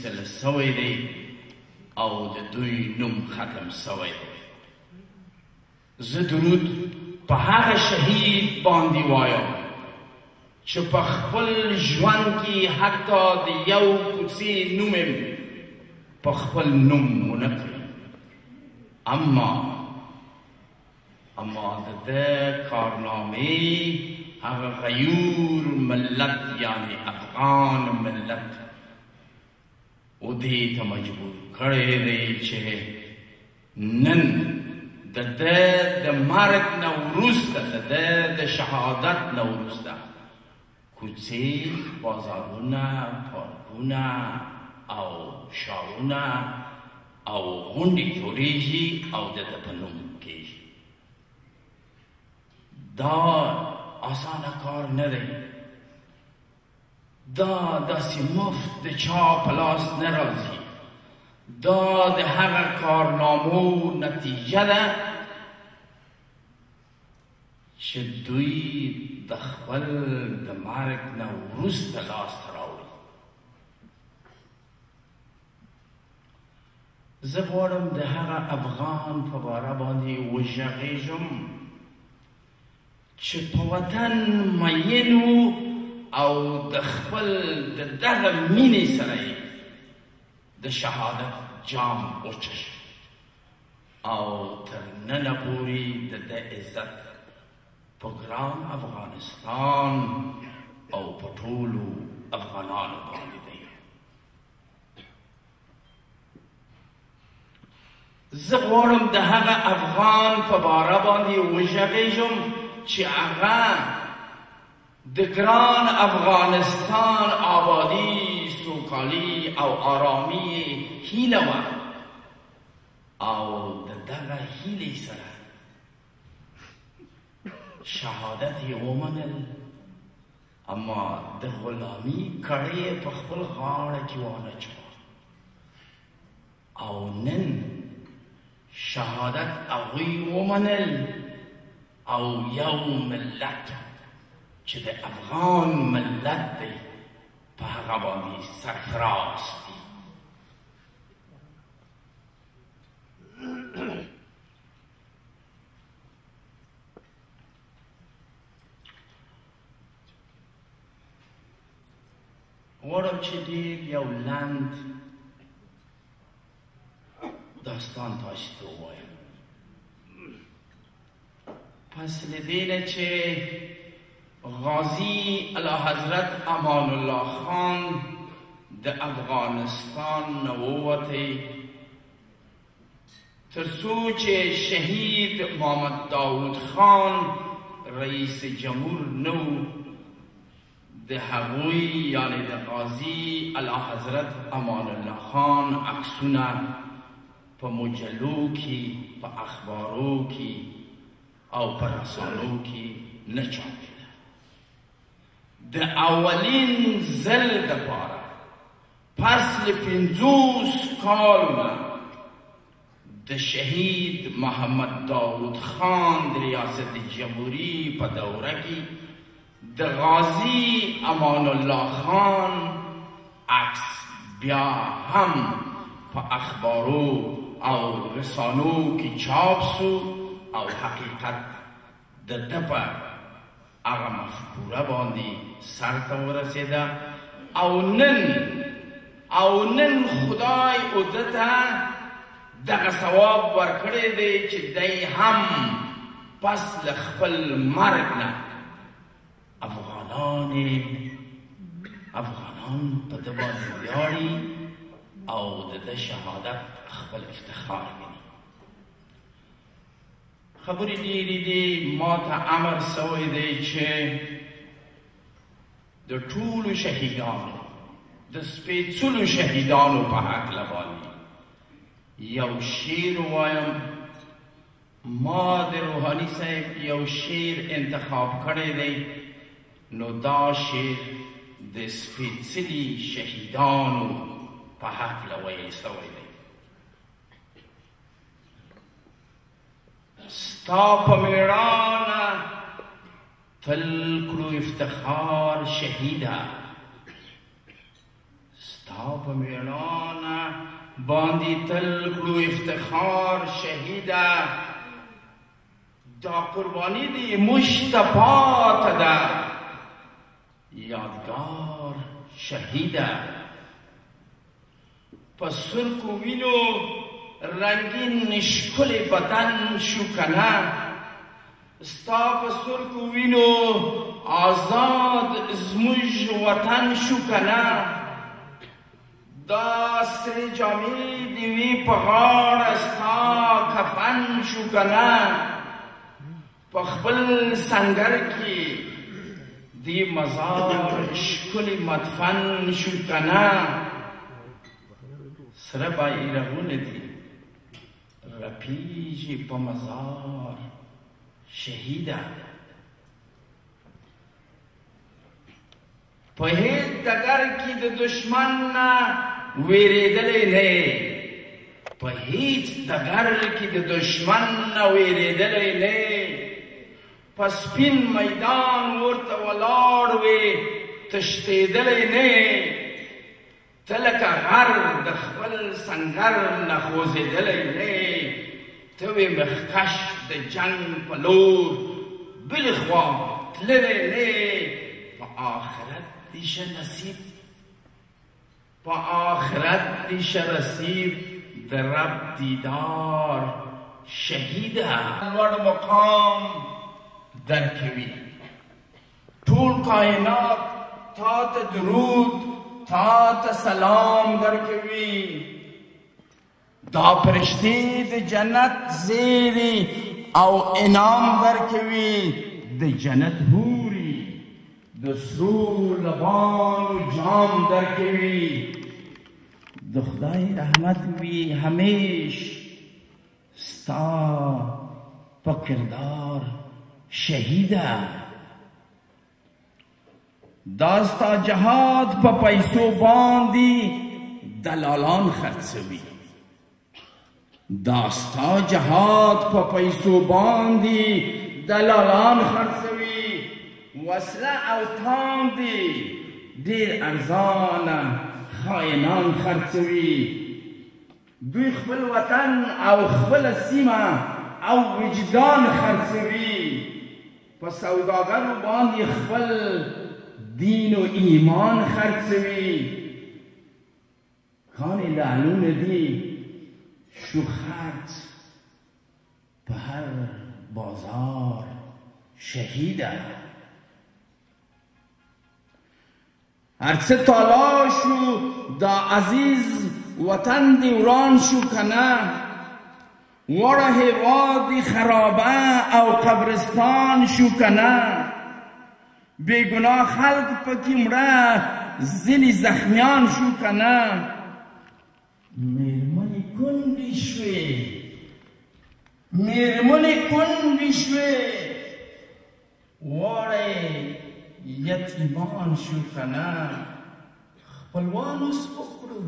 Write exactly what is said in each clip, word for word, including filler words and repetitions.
ایستل سوی دی او د دوی نوم ختم سوی دی. زه درود په هغه شهید باندې وایم چې په خپل ژوند کې حتی د یو کوڅې نوم یې په خپل نوم ونه کړي، اما اما د ده کارنامې هغه غیور ملت یعنی افغان ملت و دې ته مجبور کړی دی چې نن د ده د مرګ نه وروسته د ده د شهادت نه وروسته کوڅې، بازارونه، پارکونه او شاونه او غونډې جوړېږي او د ده په نوم کېږي. دا آسانه کار نه دی، دا داسې مفت د چا په لاس نه راځي، دا د هغه کارنامو نتیجه ده چې دوی د خپل د مرګ نه وروسته لاسته راوړي. زه غواړم د هغه افغان په باره باندې وژغېږم چې په وطن مین و او د خپل د دغه مینې سره یې د شهادت جام وچش او تر ننه پورې د ده عزت په ګران افغانستان او په ټولو افغانانو باندې دی. زه غواړم د هغه افغان په باره باندې وژغېږم چې هغه د ګران افغانستان آبادی، سوکالي او آرامي هیله وه او د دغه هیلې سره شهادت یې ومنل، اما د غلامي کړۍ یې په خپل غاړه کې وانچوه او نن شهادت هغوی ومنل او یو ملت چې د افغان ملت دی په هغه باندې سرفراز دي. غواړم چې ډېر یو لنډ داستان تاسو ته ووایم. پس له دې نه چې غازی اعلیحضرت امان الله خان د افغانستان نه ووتی تر څو چې شهید محمد داود خان رئیس جمهور نو د هغوی یعنی د غازی اعلیحضرت امان الله خان عکسونه په مجلو کې، په اخبارو کې او په رسانو کې نه چاپېده. د اولین ځل دپاره پس له پنځوس کالونه د شهید محمد داود خان د ریاست جمهوری په دوره کې د غازی امان الله خان عکس بیا هم په اخبارو او رسانو کې چاپ سو او حقیقت د ده په هغه مفکوره باندې سر ته ورسېده او نن او نن خدای او ده ته دغه ثواب ورکړی دی چې دی هم پس له خپل مرګ نه افغانان افغانان په ده باندې ویاړي او د ده شهادت خپل افتخار ویني. خبرې ډېرې دي، ما ته امر سوی دی چې د ټولو شهیدانو د سپېڅلو شهیدانو په هکله باندې یو شعر ووایم. ما د روحاني صاحب یو شعر انتخاب کړی دی، نو دا شعر د سپېڅلي شهیدانو په هکله ویل سوی دی. ستا په مېړانه تل کړو افتخار شهیده، ستا ستاب میړانه باندې تل کړو افتخار شهیده دا قربانی دی مشتپات ده یادگار شهیده پس سرکو وینو رنگین شکل بدن شو کنه ستا په سرکو وینو آزاد زموږ وطن شو کنه دا سرې جامې د وي په غاړه ستا کفن شو کنه په خپل سنګر کې دی مزار ښکلی مدفن شو کنه سره بیرغونه دي رپیږي په مزار شهیده په هیڅ ډګر کې د دشمن نه وېرېدلی نه په هیڅ ډګر کې د دشمن نه وېرېدلی نه په سپین میدان ورته ولاړ وې تښتېدلی نه ته لکه غر د خپل سنګر نه خوځېدلی نه ته وې مخکش د جنګ په لور بلې خوا تللی نه په آخرت دې شه نصیب په آخرت دې شه نصیب د رب دیدار شهیده لوړ مقام درکوي ټول کائنات تا ته درود تا ته سلام درکوي دا فرشتې د جنت زیری او انعام درکوي د جنت حوري د سرو لبانو جام درکوي د خدای رحمت وي همیش ستا په کردار شهیده دا ستا جهاد په پیسو باندې دلالان خرڅوي دا ستا جهاد په پیسو باندې دلالان خرڅوي وسله او تام دي ډېر ارزانه خاینان خرڅوي دوی خپل وطن او خپل سیمه او وجدان خرڅوي په سوداګرو باندې خپل دین و ایمان خرڅوي کان لعلونه دي شو خرڅ په هر بازار شهیده هر څه تالا شو دا عزیز وطن دی وران شو کنه وړه هیواد خرابه او قبرستان شو کنه بیگناه خلق پکې مړه ځینې زخمیان شو کنه میرمنې کونډې شوې میرمنې کونډې شوې واړه یتیمان شو کنه خپلوانو سپک کړو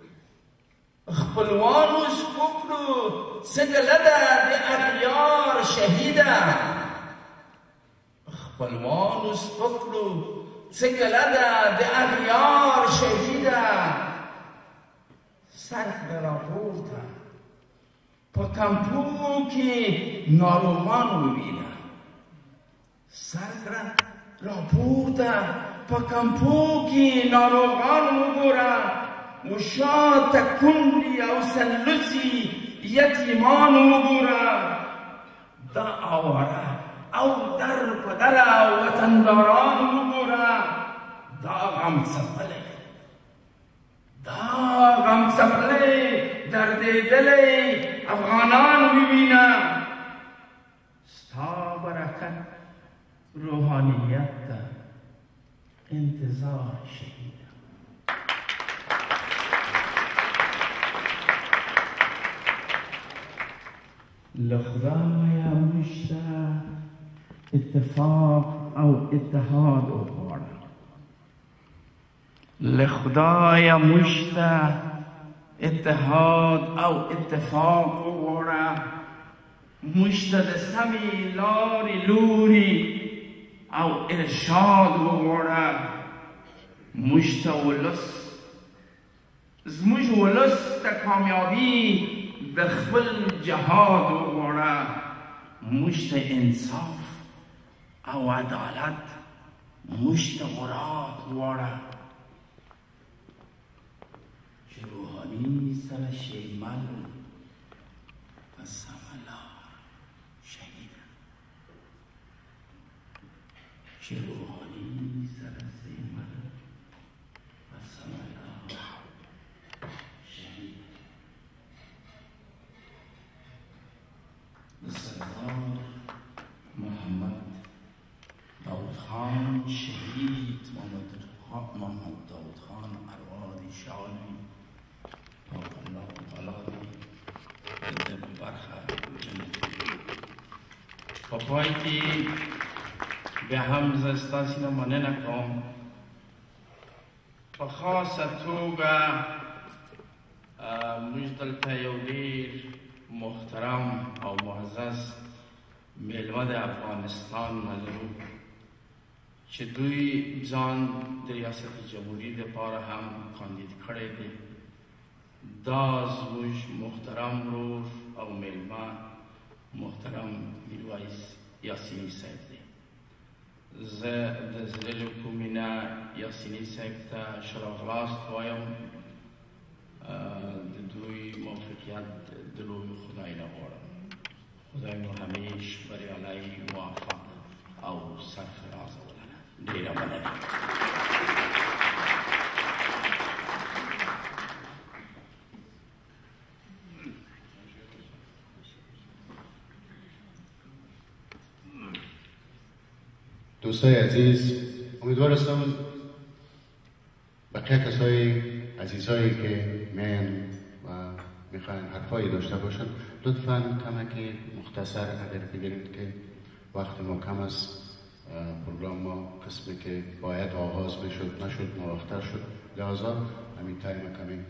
خپلوانو سپک کړو څه ګله ده د اغیار شهیده خپلوانو سپک کړو څه ګله ده د اغیار شهیده سر کړه راپورته په کمپو کې ناروغان ووینه سر کړه راپورته په کمپو کې ناروغان وګوره و شاته کونډې او سلوسي یتیمان وګوره دا آواره او در په دره وطنداران وګوره دا غم څپلی دا غم څپلی دردېدلی افغانان ووینه ستا برکت روحانیت ته انتظار شهیده لخدای مشته اتفاق او اتحاد وغواړه لخدای مشته اتحاد او اتفاق وغواړه مشته د سمې لارې لوري او ارشاد وغواړه مشته ولس ولست کامیابی به خپل جهاد وغواړه مشت انصاف او عدالت مشت مراد وغواړه چې روحاني سره شیمل په سمه لار شهید چې روحاني سره شیمل په سمه لار شهید د سردار محمد داود خان شهید محمد محمد داود خان ارواح شادی پاک الله تعالی د برخه جنت په پای کې بیا هم زه ستاسې نه مننه کوم په خاصه توګه موږ دلته یو ډېر محترم او معزز میلمه د افغانستان نه لرو چې دوی ځان د ریاست جمهوري دپاره هم کاندید کړی دی. دا زموږ محترم ورور او میلمه محترم میرویس یاسیني صاحب دی. زه د زړه له کومې نه یاسیني صاحب ته ښه راغلاست وایم. د دوی موفقیت د لوی خدای نه غواړم. خدای مو همیش بریالی موفق او سرفراز ولري. ډېره مننه. دوستای عزیز، امیدوار هستم بقیه کسای عزیزایی که میان و میخواین حرفایی داشته باشن لطفاً کمکی مختصر اگر بگیرید که وقت ما کم است. پروگرام ما قسمی که باید آغاز بشد نشد، موقتر شد، لحاظا همین تایم کمی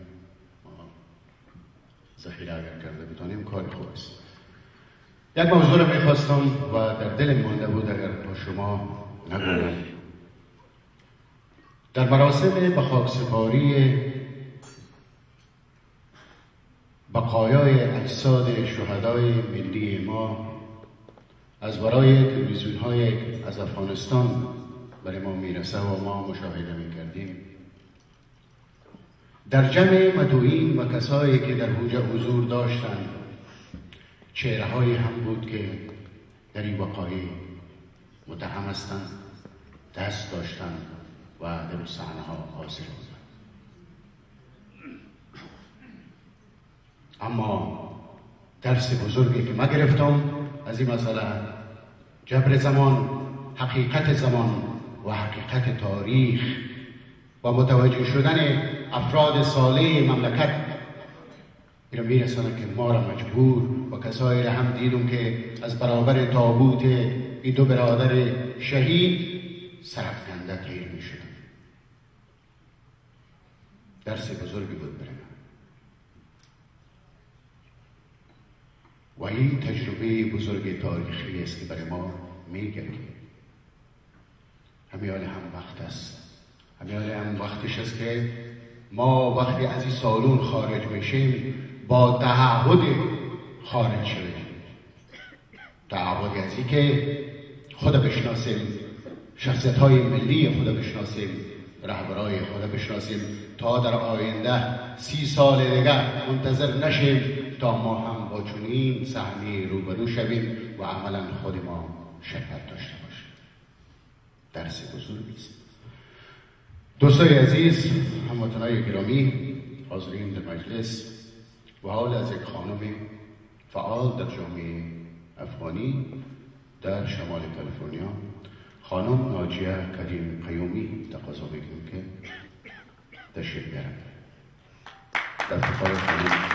ذخیره اگر کرده بتانیم کاری خوب است. یک موضوع رو میخواستم و در دل مانده بود اگر با شما نگویم. در مراسم به خاکسپاری بقایای اجساد شهدای ملی ما از برای تلویزیون های از افغانستان برای ما میرسه و ما مشاهده میکردیم، در جمع مدعوین و کسایی که در حوزه حضور داشتند چهره هایی هم بود که در این وقایع متهم هستند، دست داشتند و در صحنه ها حاضر بودند. اما درس بزرگی که ما گرفتم از این مسئله جبر زمان، حقیقت زمان و حقیقت تاریخ و متوجه شدن افراد صالح مملکت اینا میرسانه که ما را مجبور و کسایی را هم دیدم که از برابر تابوت این دو برادر شهید سرفکنده تیر می شدن. درس بزرگی بود برای من و این تجربه بزرگ تاریخی است که برای ما میگه که همیال هم وقت است، همیال هم وقتش است که ما وقتی از این سالون خارج میشیم با تعهد خارج شویم. تعهدی از این که خود بشناسیم، شخصیت های ملی خود بشناسیم، رهبرای خود بشناسیم تا در آینده سی سال دیگر منتظر نشیم تا ما هم با چنین صحنه روبرو شویم و عملا خود ما شرکت داشته باشیم. درس بزرگی است. دوستای عزیز، هموطنان گرامی، حاضرین در مجلس و حال از یک خانم فعال در جامعه افغانی در شمال کالیفرنیا، خانم ناجیه کریم قیومی، تقاضا میکنم که تشریف بیارن. در افتخار خانم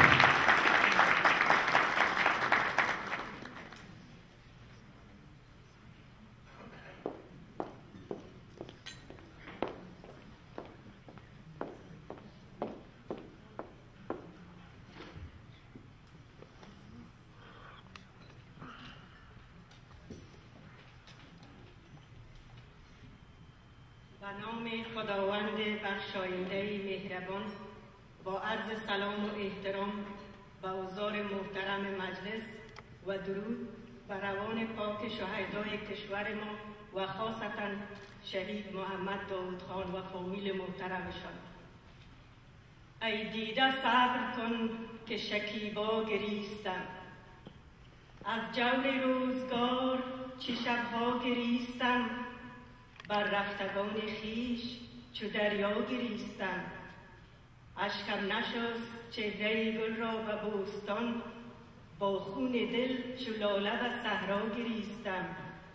به نام خداوند بخشاینده مهربان. با عرض سلام و احترام به حضار محترم مجلس و درود بر روان پاک شهدای کشور ما و خاصتا شهید محمد داود خان و فامیل محترمشان. ای دیده صبر کن که شکیبا گریستم، از جور روزگار چه شبها گریستم، بر رفتگان خیش چو دریا گریستم. اشکم نشست چهره گل را به بوستان، با خون دل چو لاله به صحرا گریستم.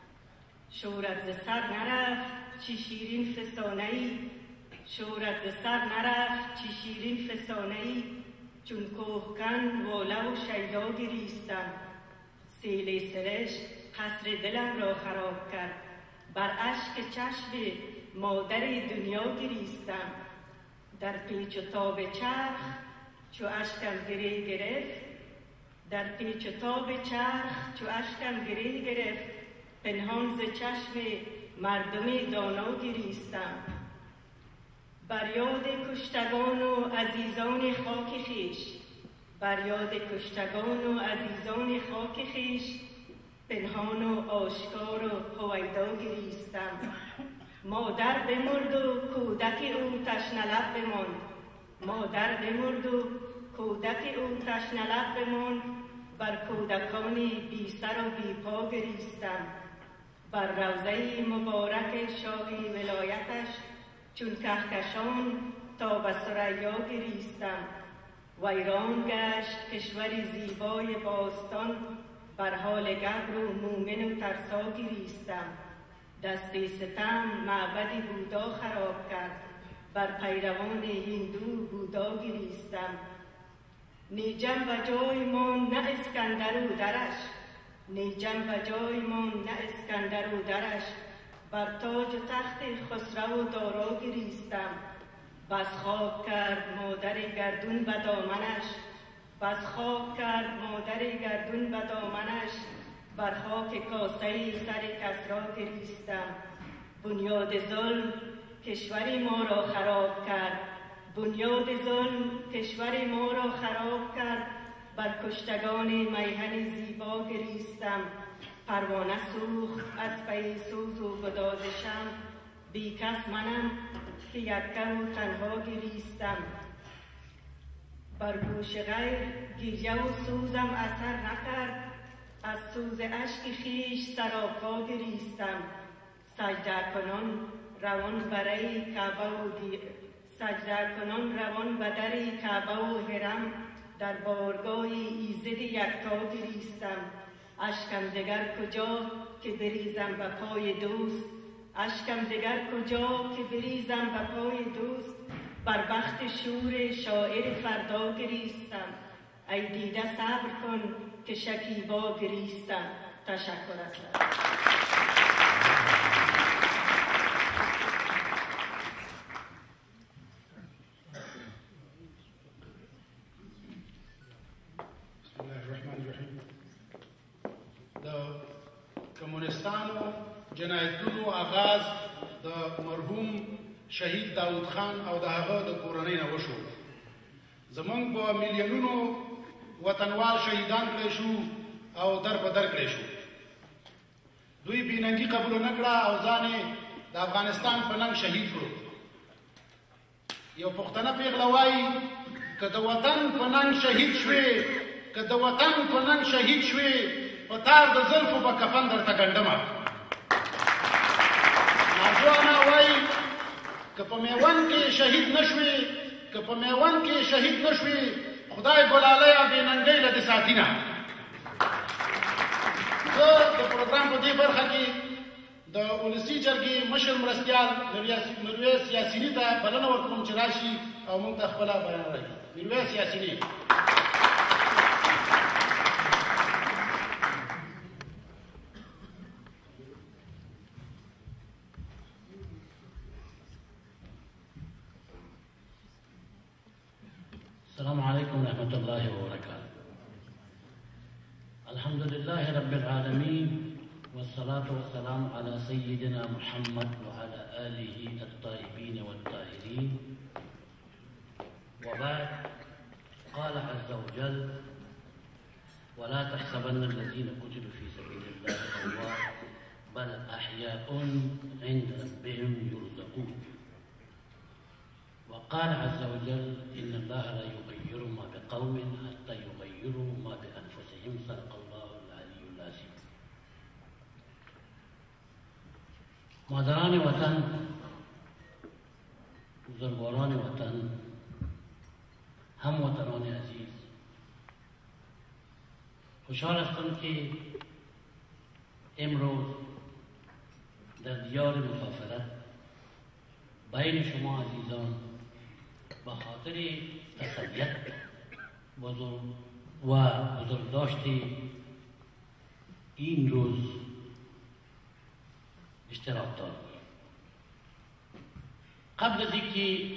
شورت ز سر نرفت چه شیرین فسانه‌ای، شورت ز سر نرفت چه شیرین فسانه‌ای، چون کوهکن واله و شیدا گریستم. سیل سرشک قصر دلم را خراب کرد، بر اشک چشم مادر دنیا گریستم. در پیچ و تاب چرخ چو اشکم گره گرفت، در پیچ و تاب چرخ چو اشکم گره گرفت، پنهان ز چشم مردم دانا گریستم. بر یاد کشتگان و عزیزان خاک خیش، بر یاد کشتگان و عزیزان خاک خیش، پنهان و آشکار و هویدا گریستم. مادر بمرد و کودک او تشنه لب بماند، مادر بمرد و کودک او تشنه لب بماند، بر کودکان بی سر و بی پا گریستم. بر روضه مبارک شاهی ولایتش چون کهکشان تا به ثریا گریستم. ویران گشت کشوری زیبای باستان، بر حال گبر و مومن و ترسا گریستم. دست ستم معبد بودا خراب کرد، بر پیروان هندو بودا گریستم. نیجم به جای ماند نه اسکندر و درش، نیجم به جای ماند نه اسکندر و درش، بر تاج و تخت خسرو و دارا گریستم. بس خاک کرد مادر گردون به دامنش، بس خاک کرد مادر گردون به دامنش، بر خاک کاسه سر کسرا گریستم. بنیاد ظلم کشور ما را خراب کرد، بنیاد ظلم کشور ما را خراب کرد، بر کشتگان میهن زیبا گریستم. پروانه سوخت از پی سوز و گداز شمع، بی کس منم که یکم و تنها گریستم. بر گوش غیر گریه و سوزم اثر نکرد، از سوز اشک خیش سراپا گریستم. سجده کنان روان برای کعبه و دی... سجده کنان روان به در کعبه و حرم، در بارگاه ایزد یکتا گریستم. اشکم دگر کجا که بریزم به پای دوست، اشکم دگر کجا که بریزم به پای دوست، بر بخت شور شاعر فردا گریستم. ای دیده صبر کن که شکیبا گریستم. تشکر است. بسم الله الرحمن الرحیم. د کمونستانو جنایتونو آغاز د مرحوم شهید داود خان او د هغه د کورنۍ نه وشو. زمونږ په میلیونونو وطنوال شهیدان کړی شو او در په در کړی شو. دوی بېننګي قبول نه کړه او ځان یې د افغانستان په ننګ شهید کړو. یو پښتنه پیغله وایي که د وطن په ننګ شهید شوې، که د وطن په ننګ شهید شوې، په تار د زلفو به کفن درته ګنډمه. ناجو انا وایي که په میوند کې شهید نه شوې، که په میوند کې شهید نه شوې، خدای ګلالیه بېننګۍ له دې ساتي نه. زه د پروګرام په دې برخه کې د ولسي جرګې مشر مرستیال میرویس یاسیني ته بلنه ورکوم چې راشي او موږ ته خپله بیان راکړي. میرویس یاسیني. السلام عليكم ورحمة الله وبركاته. الحمد لله رب العالمين، والصلاة والسلام على سيدنا محمد وعلى آله الطيبين والطاهرين. وبعد قال عز وجل ولا تحسبن الذين قتلوا في سبيل الله أموات بل أحياء عند ربهم يرزقون. وقال عز وجل إن الله لا يغير ما بقوم حتى يغيروا ما بأنفسهم. صدق الله العلي العظيم. مادران وطن، بزرگواران وطن، هم وطنان عزیز، خوشحال هستم که امروز در دیار مسافرت بین شما عزیزان به خاطر تسلیت بزرگ و بزرگداشت این روز اشتراک دارم. قبل از اینکه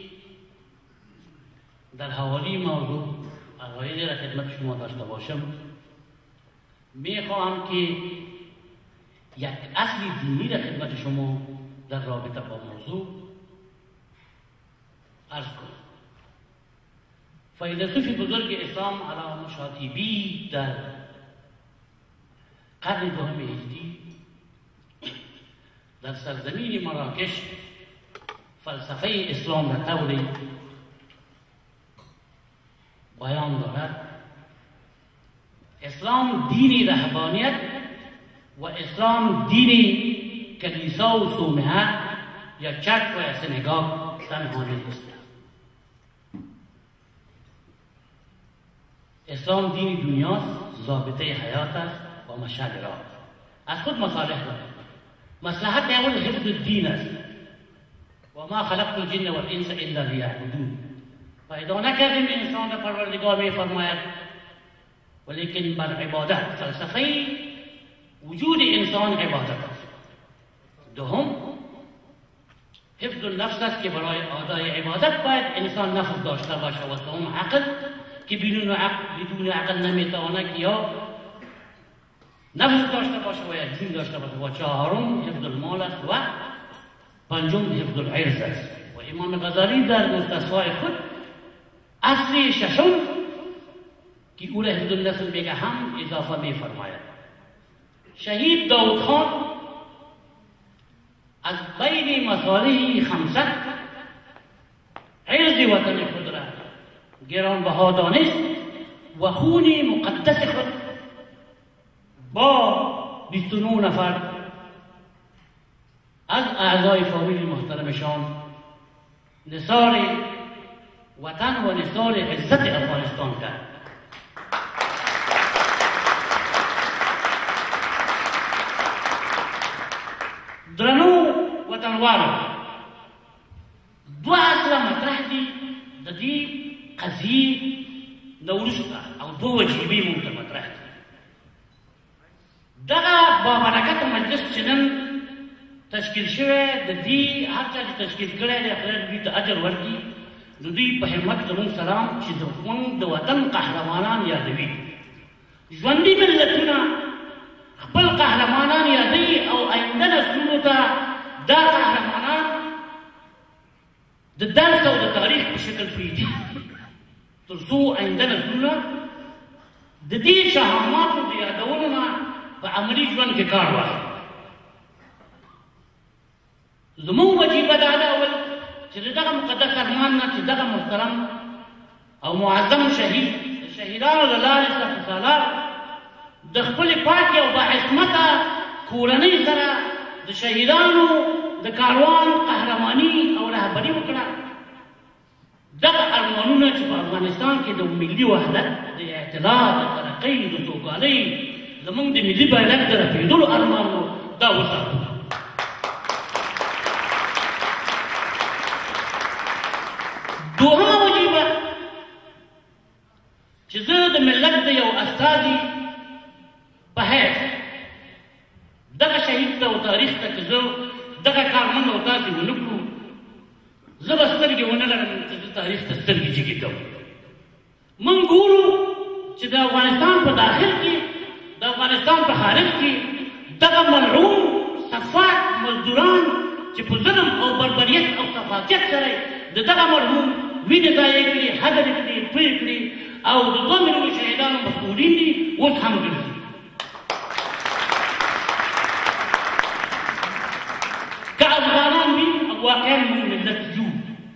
در حوالی موضوع عقایدی را خدمت شما داشته باشم، میخواهم که یک اصل دینی را خدمت شما در رابطه با موضوع عرض کنم. فیلسوف بزرگ اسلام علامه شاطبی در قرن دوم هجری در سرزمین مراکش فلسفه اسلام را طوری بیان دارد. اسلام دینی رهبانیت و اسلام دینی کلیسا و صومعه یا چرچ و سنگاگ تنها نیست. اسلام دین دنیاست، ضابطه حیات است و مشعل راه. از خود مصالح دارد. مصلحت اول حفظ الدین است. و ما خلقت الجن والانس الا لیعبدون. پیدا نکردیم انسان را پروردگار می فرماید ولیکن بر عبادت. فلسفه وجود انسان عبادت است. دوم حفظ النفس است که برای ادای عبادت باید انسان نفس داشته باشه و سوم عقل که بدون عقل بدون عقل نمیتواند یا نفس داشته باشه و یا جون داشته باشه. و چهارم حفظ المال است و پنجم حفظ العرض است. و امام غزالی در مستصفای خود اصل ششم که او را حفظ النسل بگه هم اضافه می فرماید. شهید داود خان از بین مصالح خمسه عرض وطن خود را گرانبها دانست و خون مقدس خود با بیست و نه نفر از اعضای فامیل محترمشان نثار وطن و نثار عزت افغانستان کرد. درنو وطنوارو، دو اصله مطرح دي د دې قضیې نه وروسته او دوه وجیبې مونږ ته مطرح دي. دغه بابرکته مجلس چې نن تشکیل شوی د دې هر چا چې تشکیل کړی دی خدای دوی ته اجر ورکړي. د دوی په همت زموږ سلام چې زموږ د وطن قهرمانان یادوي. ژوندي ملتونه خپل قهرمانان یادوي او آینده نسلونو ته دا قهرمانان د درس او د تاریخ په شکل پرېږدي تر څو آینده نسلونه د دې شهاماتو د یادولو نه په عملي ژوند کې کار واخلي. زموږ وجیبه دا ده اول چې د دغه مقدس ارمان نه چې دغه محترم او معظم شهید د شهیدانو له لارې سپه سالار د خپلې پاکې او باعصمته کورنۍ سره د شهیدانو د کاروان قهرماني او رهبري وکړه. دغه ارمانونه چې په افغانستان کې د ملي وحدت د اعتلاء د ترقۍ د سوکالۍ زموږ د ملي بیرغ د رپېدلو ارمان و دا وساتو. دوهمه وجیبه چې زه د ملت د یو استازي په حیث دغه شهید ته او تاریخ ته که زه دغه کار موږ او تاسې ونه کړو زه به سترګې ونه لرم چې زه تاریخ ته سترګې جګې کوم. موږ ګورو چې د افغانستان په داخل کې د افغانستان په خارج کې دغه ملعون صفاک مزدوران چې په ظلم او بربریت او صفاقیت سره د دغه مرحوم وینې ضایع کړي، هدر کړي، توی کړي او د دوه میلیونه شهیدانو مسؤولین دي، اوس هم ګرځي. که افغانان وي واقعا موږ ملت یو.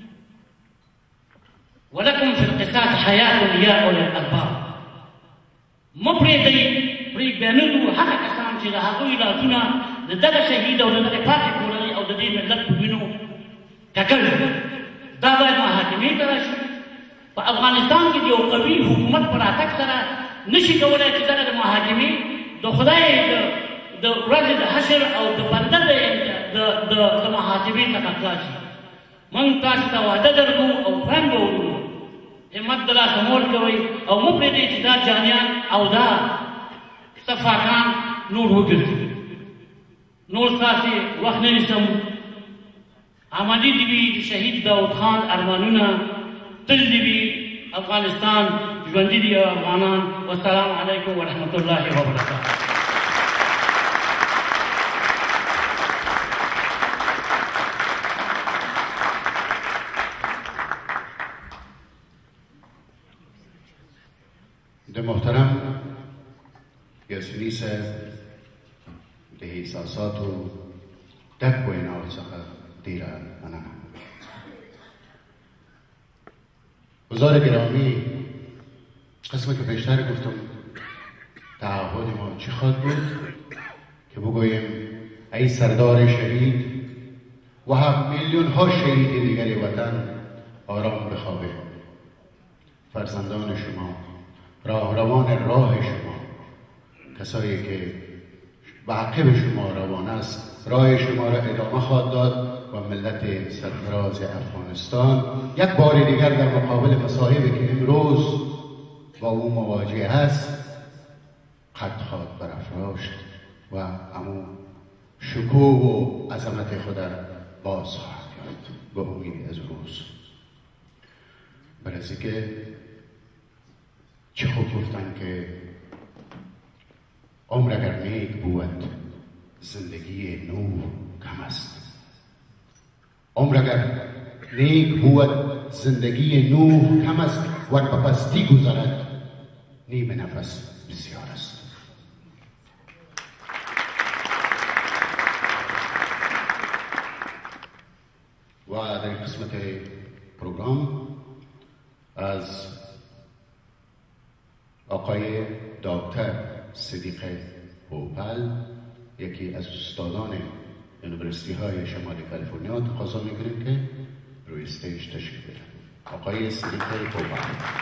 ولکم فی القصاص حیات یا اولی الالباب. مه پرېږدئ، پرېږدی نه دو هغه کسان چې د هغوی لاسونه د دغه شهید او د دغې پاکې کورنۍ او د دې ملت په وینو ککړ دي. دا باید محاکمې ته راشي. په افغانستان کې د یو قوي حکومت په راتګ سره نشي کولی چې دغه د محاکمې د خدای د ورځې د حشر او د بنده د محاسبې څخه خلاص شي. موږ تاسو ته وعده درکوو او فرهنګ به وکړو، همت د لاسه مور کوئ او مه پرېږدئ چې دا جانیان او دا صفاکان نور وګرځي. نور ستاسې وخت نه نیسم. آمادې دې وي د شهید داود خان ارمانونه، تل دې وي افغانستان، ژوندي دي افغانان. والسلام علیکم ورحمة الله وبرکاته. د محترم یاسیني صاحب د احساساتو ډک ویناو څخه ډېره مننه. حضار گرامی، قسمی که بیشتر گفتم تعهد ما چی خواهد بود که بگوییم ای سردار شهید و هم میلیون ها شهید دیگر وطن آرام بخوابه. فرزندان شما، راهروان راه شما، کسایی که به عقب شما روان است، راه شما را ادامه خواهد داد و ملت سرفراز افغانستان یک بار دیگر در مقابل مصائبی که امروز با او مواجه است قد خواهد برافراشت و امو شکوه و عظمت خود را باز خواهد یافت به امید از روز. برای که چه خوب گفتن که عمر اگر نیک بود زندگی نو کم است. عمر اگر نیک بود زندگی نو کم است و به پستی گذرد نیم نفس بسیار است. و در قسمت پروگرام از آقای دکتر صدیق پوپل، یکی از استادان یونیورسیتی های شمال کالیفرنیا، تقاضا میکنیم که روی استیج تشریف بیارن. آقای صدیق پوپل.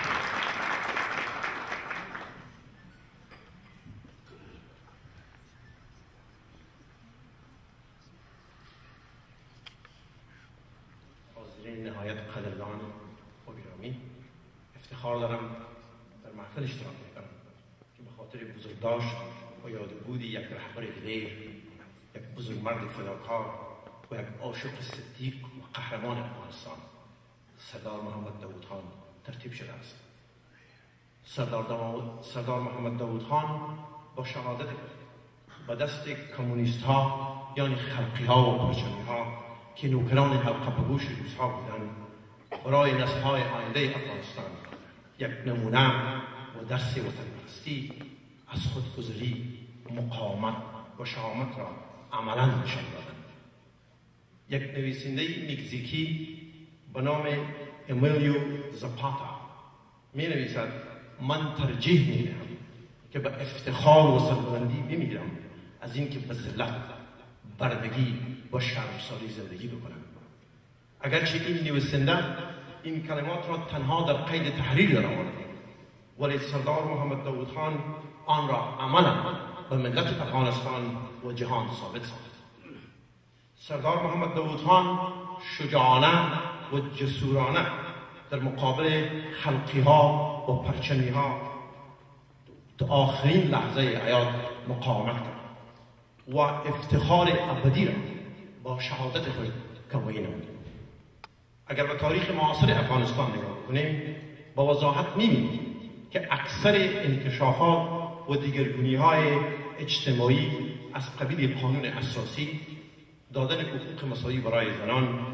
حاضرین نهایت قدردان و گرامی، افتخار دارم در محفل اشتراک میکنم که به خاطر بزرگداشت و یادبودی یک رهبر دلیر، یک بزرگمرد فداکار و یک عاشق صدیق و قهرمان افغانستان، سردار محمد داود خان ترتیب شده است. سردار, سردار محمد داود خان با شهادت به دست کمونیست ها یعنی خلقی ها و پرچمی ها که نوکران حلقه به گوش روزها بودند، برای نسل های آینده افغانستان یک نمونه و درس وطنپرستی، از خودگذری، مقاومت و شهامت را عملا نشان دادند. یک نویسنده مکزیکی به نام امیلیو زاپاتا می نویسد: من ترجیح می دهم که به افتخار و سربلندی بمیرم از اینکه به ذلت، بردگی و شرمساری زندگی بکنم. اگرچه این نویسنده این کلمات را تنها در قید تحریر در آورده، ولی سردار محمد داود خان آن را عملا به ملت افغانستان و جهان ثابت ساخت. سردار محمد داود خان شجاعانه و جسورانه در مقابل خلقی ها و پرچمی ها تا آخرین لحظه حیات مقاومت کرد و افتخار ابدی را با شهادت خود کمایی نمود. اگر به تاریخ معاصر افغانستان نگاه کنیم، با وضاحت می‌بینیم که اکثر انکشافات و دیگرگونی‌های اجتماعی از قبیل قانون اساسی، دادن حقوق مساوی برای زنان،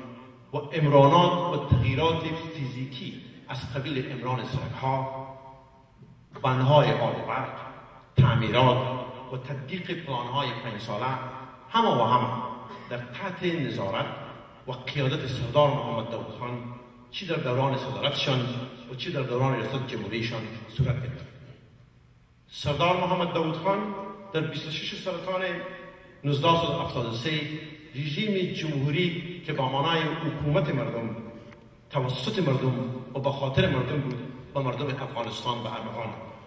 و امرانات و تغییرات فیزیکی از قبیل امران سرک‌ها، بندهای آب و برق، تعمیرات و تطبیق پلان‌های پنج ساله همه و همه در تحت نظارت و قیادت سردار محمد داود خان چی در دوران صدارتشان و چی در دوران ریاست جمهوریشان صورت گرفت. سردار محمد داود خان در بیست و شش سرطان هزار و نهصد و هفتاد و سه رژیم جمهوری که با معنای حکومت مردم توسط مردم و به خاطر مردم بود و مردم افغانستان به ارمغان.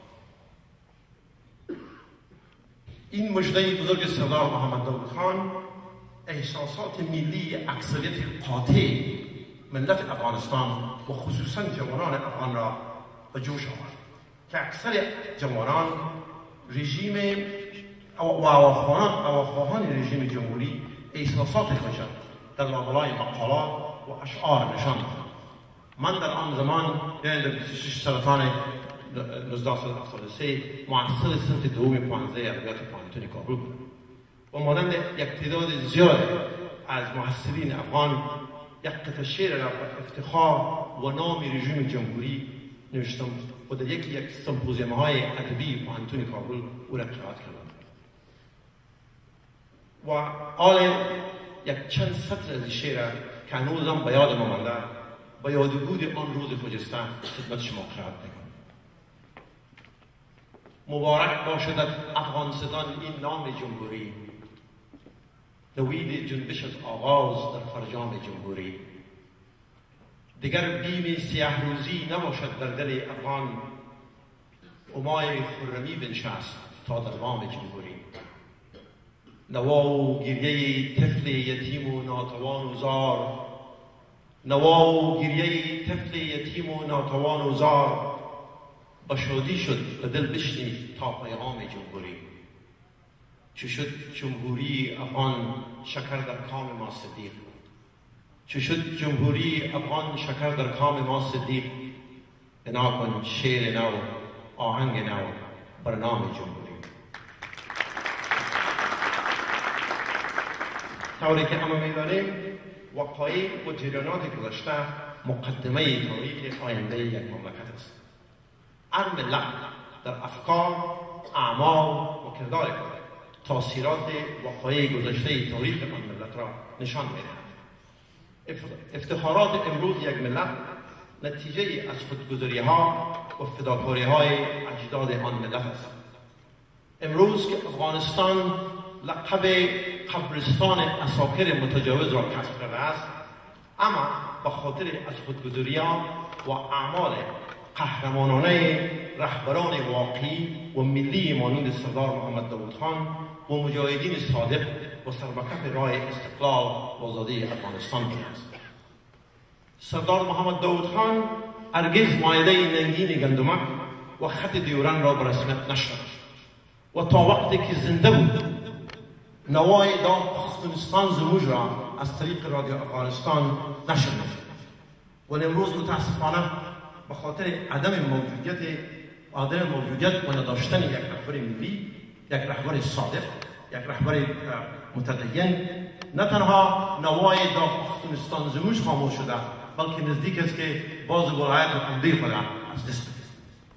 این مژده بزرگ سردار محمد داود خان احساسات ملی اکثریت قاطع ملت افغانستان و خصوصا جوانان افغان را به جوش آورد که اکثر جوانان رژیم و اواخوانان اواخواهان رژیم جمهوری احساسات خودشان در لابلای مقالات و اشعار نشان دادند. من در آن زمان یعنی در بیست و شش سرطان هزار و نهصد و هفتاد و سه محصل صنف دوم پانزده ادبیات پانتون کابل بودم و مانند یک تعداد زیاد از محصلین افغان یک قطعه شعر را با افتخار و نام رژیم جمهوری نوشتم و در یکی یک سمپوزیوم های ادبی پانتون کابل او را قرائت کردم و آن یک چند سطر از شعر که هنوزم به یاد ما مانده با یادبود آن روز خجسته خدمت شما قرائت میکنم. مبارک باشد افغانستان این نام جمهوری، نوید جنبش از آغاز در فرجام جمهوری. دیگر بیم سیاه روزی نباشد در دل افغان، امای خرمی بنشست تا در وام جمهوری. نوا و گریه طفل یتیم و ناتوان و زار، نوا و گریه طفل یتیم و ناتوان و زار، با شادی شد به دل بشنید تا پیغام جمهوری. چه شد جمهوری افغان شکر در کام ما صدیق، چه شد جمهوری افغان شکر در کام ما صدیق. بنا کن شعر نو آهنگ نو بر نام جمهوری. طوری که همه می‌دانیم وقایع و جریانات گذشته مقدمه تاریخ آینده یک مملکت است. هر ملت در افکار، اعمال و کردار خود تاثیرات وقایع گذشته تاریخ آن ملت را نشان می‌دهد. افتخارات امروز یک ملت نتیجه از خودگذری‌ها و فداکاری‌های اجداد آن ملت است. امروز که افغانستان لقب قبرستان اساکر متجاوز را کسب کرده است، اما به خاطر از خودگذری‌ها و اعمال قهرمانانه رهبران واقعی و ملی مانند سردار محمد داود خان و مجاهدین صادق و سربکف راه استقلال و آزادی افغانستان بوده است. سردار محمد داود خان هرگز مایده ننگین گندمک و خط دیوران را به رسمیت نشناخت و تا وقتی که زنده بود نوای دا پختونستان زموج را از طریق رادیو افغانستان نشر نشد و امروز متاسفانه به خاطر عدم موجودیت عدم موجودیت و نداشتن یک رهبر ملی، یک رهبر صادق، یک رهبر متدین، نه تنها نوای دا پختونستان زموج خاموش شده بلکه نزدیک است که باز ولایت عمده خود از دست بده.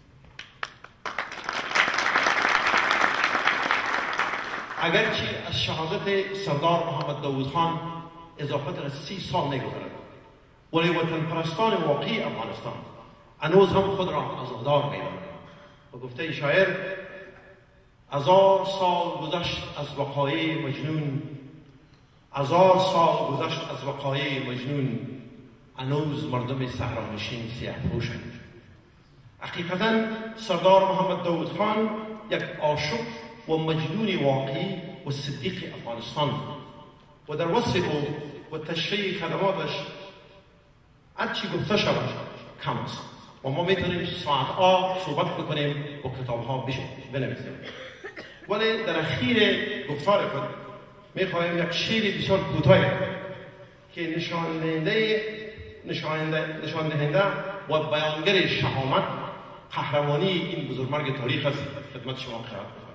اگرچه از شهادت سردار محمد داود خان اضافه از سی سال نگذرد، ولی وطن پرستان واقعی افغانستان هنوز هم خود را عزادار می‌دانند و گفته شاعر هزار سال گذشت از وقایع مجنون، هزار سال گذشت از وقایع مجنون، هنوز مردم صحرانشین سیاه پوشند. حقیقتا سردار محمد داود خان یک عاشق و مجنون واقعی و صدیق افغانستان و در وصف او و تشریح خدماتش هرچی گفته شود کم است و ما میتونیم ساعتها صحبت بکنیم و کتابها بنویسیم، ولی در اخیر گفتار خود میخواهیم یک شعر بسیار کوتاه که نشان دهنده نشان دهنده و بیانگر شهامت قهرمانی این بزرگمرگ تاریخ است خدمت شما قرائت می‌کنم.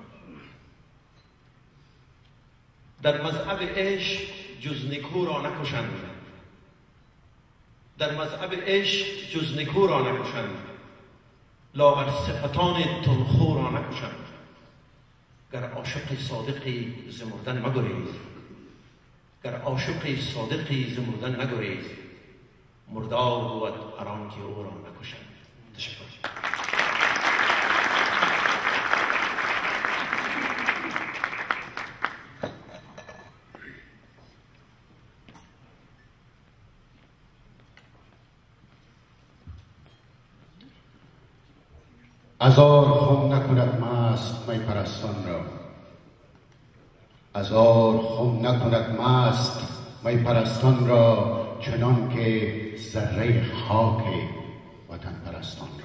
در مذهب عشق جز نیکو را نکشند، در مذهب عشق جز نکو را نکشند، لاغر صفتان تنخو را نکشند. گر عاشق صادقی ز مردن مگریز، گر عاشق صادقی ز مردن نگریز، مردار بود اران که او را نکشند. تشکر. ازار خم نکند مست می پرستان را، ازار خم نکند مست می پرستان را، چنان که ذره خاک وطن پرستان را.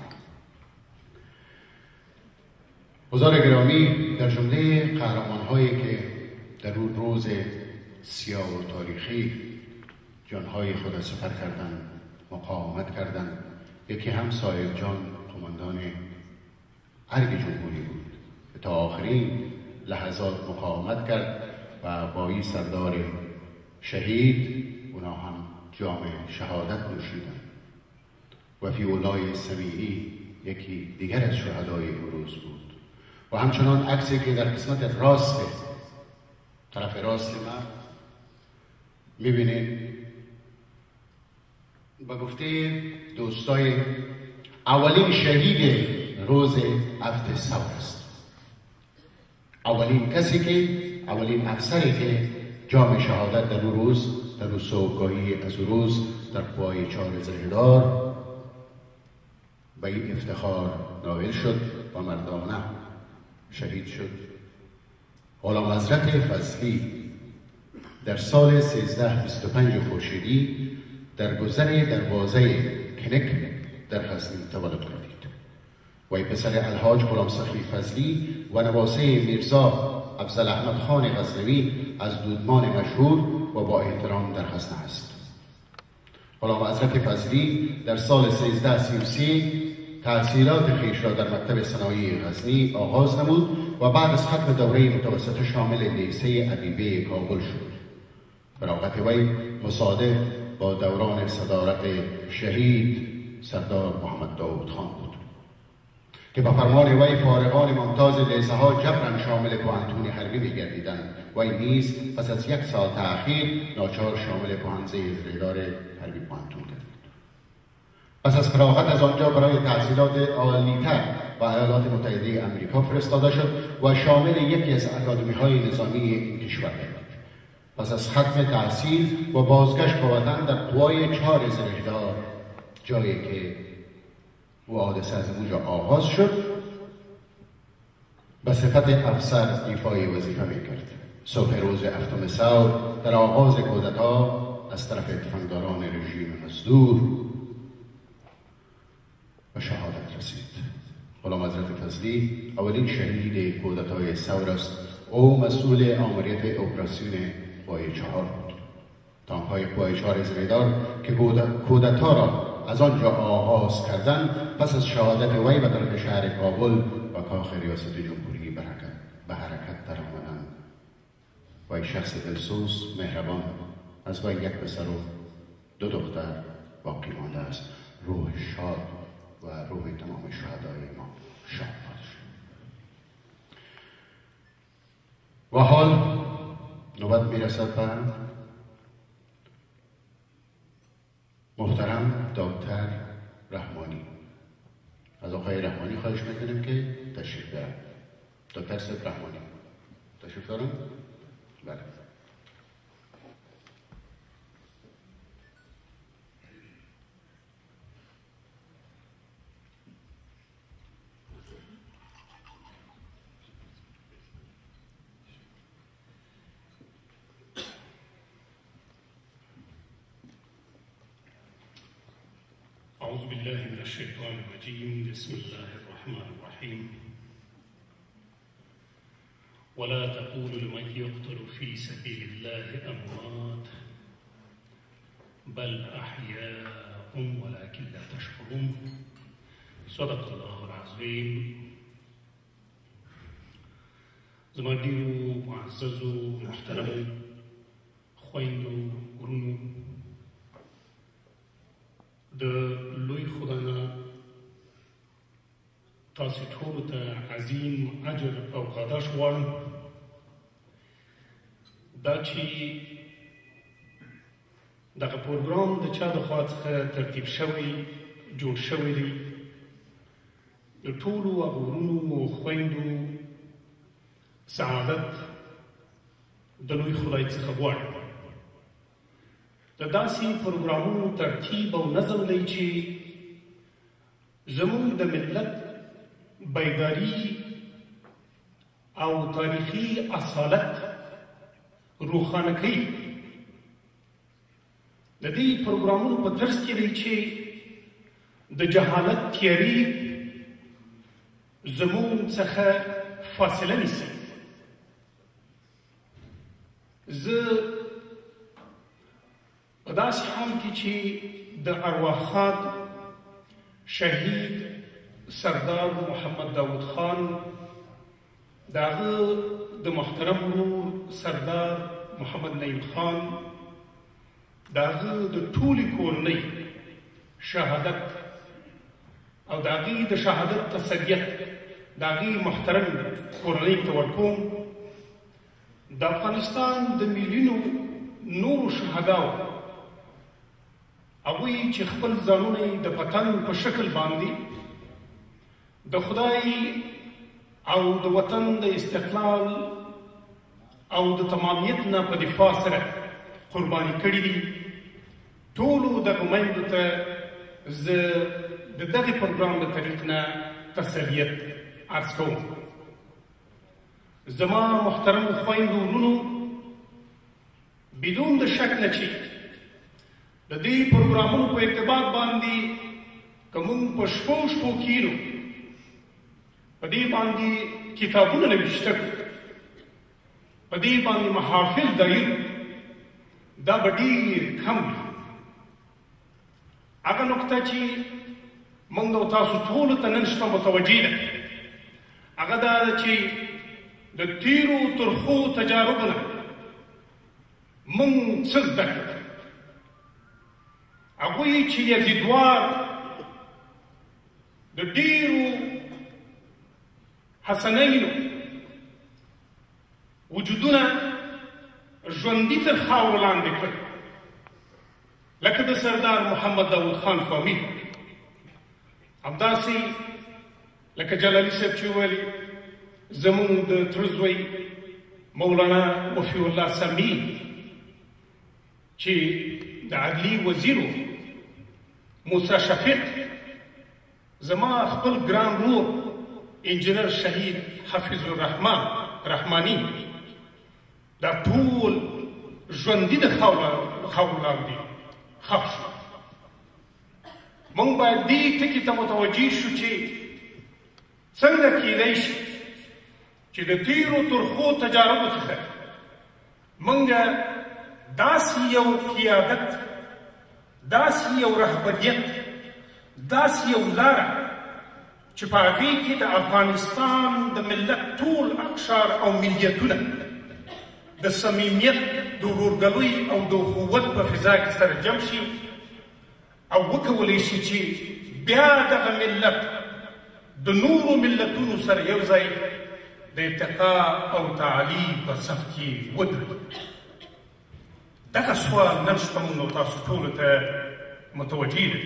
حضار گرامی، در جمله قهرمان‌هایی که در اون روز سیاه و تاریخی جانهای خود سپر کردند، مقاومت کردند، یکی هم صاحب جان قماندان ارگ جمهوری بود که تا آخرین لحظات مقاومت کرد و با این سردار شهید اونا هم جام شهادت نوشیدند. و فی اولای سمیعی یکی دیگر از شهدای روز بود. و همچنان عکسی که در قسمت راست طرف راست من میبینید با گفته دوستای اولین شهید روز هفت سور است. اولین کسی که اولین افسری که جام شهادت در اون روز در اون صبحگاهی از اون روز در قوای چهار زرهدار به این افتخار نائل شد و مردانه شهید شد. غلام حضرت فضلی در سال سیزده بیست و پنج خورشیدی در گذر دروازه کنک در غزنی تولد گردید. وی پسر الحاج غلام سخی فضلی و نواسه میرزا افضل احمد خان غزنوی از دودمان مشهور و با احترام در غزنه است. غلام حضرت فضلی در سال سیزده سی و سه تحصیلات خویش را در مکتب صنایع غزنی آغاز نمود و بعد از ختم دوره متوسطه شامل لیسه ادیبه کابل شد. فراغت وی مصادف با دوران صدارت شهید سردار محمد داود خان بود که با فرمان وی فارغان ممتاز لیسه ها جبران شامل کهنتون حربی می‌گردیدند. وی نیز پس از یک سال تأخیر ناچار شامل کهنزه زرهدار حربی کهنتون گردید. پس از فراغت از آنجا برای تحصیلات عالی‌تر و ایالات متحده آمریکا فرستاده شد و شامل یکی از اکادمی‌های نظامی این کشور گردید. پس از ختم تحصیل و بازگشت به وطن در قوای چهار زرهدار، جایی که و حادثه از اونجا آغاز شد، به صفت افسر ایفای وظیفه میکرد. صبح روز هفتم ثور در آغاز کودتا از طرف تفنگداران رژیم مزدور به شهادت رسید. غلام حضرت فضلی اولین شهید کودتای ثور است. او مسئول آمریت اپراسیون قوای چهار بود. تانک‌های قوای چهار زرهدار که کودتا را از آنجا آغاز کردن، پس از شهادت وی به طرف شهر کابل و کاخ ریاست جمهوری به حرکت در آمدند. وی شخص دلسوز، مهربان، از وی یک پسر و دو دختر باقی مانده است. روح شاد و روح تمام شهدای ما شاد باشد. و حال نوبت میرسد به محترم دکتر رحمانی. از آقای رحمانی خواهش میکنیم که تشریف بیارن. دکتر صاحب رحمانی تشریف دارن؟ بله. أعوذ بالله من الشيطان الرجيم. بسم الله الرحمن الرحيم. ولا تقولوا لمن يقتل في سبيل الله أموات بل أحياء ولكن لا تشعرون. صدق الله العظيم. زمادیرو معززو محترم خویندو ورونو، د لوی خدای نه تاسو ټولو ته عظیم اجر او قداش غواړم دا چې دغه پروګرام د چا د خوا څخه ترتیب شوی جوړ شوی دی د ټولو هغو ورونو او خویندو سعادت د لوی خدای څخه غواړم د داسې پروګرامونو ترتیب او نظم دی چې زموږ د ملت بیداری او تاریخي اصالت روښانه کوي د دې پروګرامونو په ترڅ کې دی چې د جهالت تیاري زموږ څخه فاصله نیسي زه په داسې حال کې چې د ارواښاد شهید سردار محمد داود خان د هغه د محترم ورور سردار محمد نعیم خان د هغه د ټولې کورنۍ شهادت او د هغې د شهادت تسلیت د هغې محترم کورنۍ ته ورکوم د افغانستان د میلیونو نورو شهداو هغوی چې خپل ځانونه د وطن په شکل باندې د خدای او د وطن د استقلال او د تمامیت نه په دفاع سره قرباني کړي دي ټولو دغو میندو ته زه د دغې پروګرام د طریق نه تسلیت عرض کوم زما محترم خویندو ورونو بدون د شک نه چې د دې پروګرامونو په ارتباط باندې که موږ په شپو شپو کینو په دې باندې کتابونه نوشته کړو په دې باندې محافل دایو دا به ډېر کم وي هغه نقطه چې موږ او تاسو ټولو ته نن شپه متوجه ده هغه دا ده چې د تیرو ترخو تجاربو نه موږ څه زده کړو هغوی چې یزیدوار د ډېرو حسنینو وجودونه ژوندي تر خاورو لاندې کړل لکه د سردار محمد داود خان فامیل همداسې لکه جلالي صاحب چې وویل زموږ د تره زوی مولانا وفي الله سمی چې د عدلي وزیرو موسی شفیق زما خپل ګران ورور انجینر شهید حفیظ الرحمن رحمانی دا ټول ژوندي د خاورو لاندې ښخ شو موږ باید دې ټکي ته متوجه شو چې څنګه کیدی شي چې د تیرو ترخو تجاربو څخه موږ داسې یو قیادت داسې یو رهبریت داسې یو لاره چې په هغې کې د افغانستان د ملت ټول اقشار او ملیتونه د صمیمیت د ورورګلوۍ او د اخوت په فضا کې سره جمع شي او وکولی شي چې بیا دغه ملت د نورو ملتونو سره یو ځای د ارتقا او تعالي په صف کې ودرېږي دغه سوال نن شپه موږ او تاسو ټولو ته متوجه دی